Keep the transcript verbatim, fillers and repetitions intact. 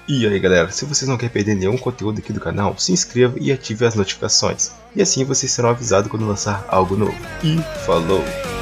E aí galera, se vocês não querem perder nenhum conteúdo aqui do canal, se inscreva e ative as notificações. E assim vocês serão avisados quando lançar algo novo. E falou!